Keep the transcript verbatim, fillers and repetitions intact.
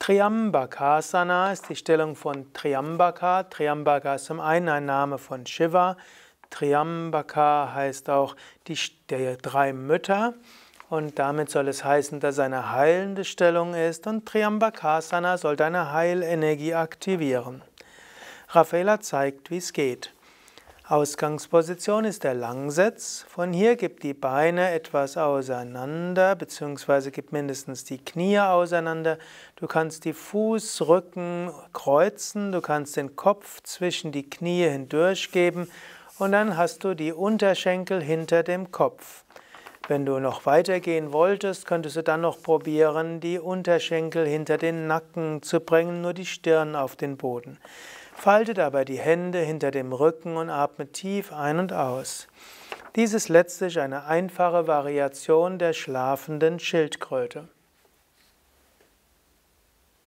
Triambakasana ist die Stellung von Triambaka. Triambaka ist zum einen ein Name von Shiva. Triambaka heißt auch die der drei Mütter. Und damit soll es heißen, dass es eine heilende Stellung ist. Und Triambakasana soll deine Heilenergie aktivieren. Raffaella zeigt, wie es geht. Ausgangsposition ist der Langsitz. Von hier gib die Beine etwas auseinander, beziehungsweise gib mindestens die Knie auseinander. Du kannst die Fußrücken kreuzen, du kannst den Kopf zwischen die Knie hindurchgeben und dann hast du die Unterschenkel hinter dem Kopf. Wenn du noch weitergehen wolltest, könntest du dann noch probieren, die Unterschenkel hinter den Nacken zu bringen, nur die Stirn auf den Boden. Falte dabei die Hände hinter dem Rücken und atme tief ein und aus. Dies ist letztlich eine einfache Variation der schlafenden Schildkröte.